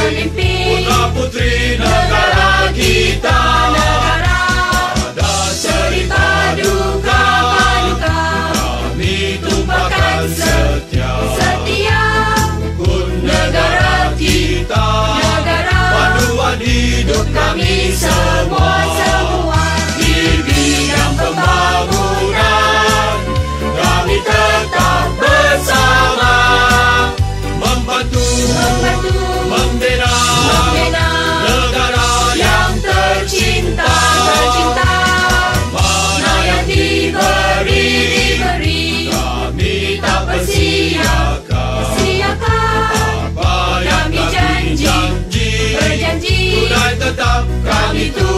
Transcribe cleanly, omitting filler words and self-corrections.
pemimpin putra-putri negara kita. Ada cerita duka kami tumpahkan setia Kun negara kita, panduan hidup kami semua. Di bidang pembangunan kami tetap bersama, membantu membina negara yang tercinta. Mana yang diberi kami tak persiakan. apa yang Kami kami berjanji tunai tetap kami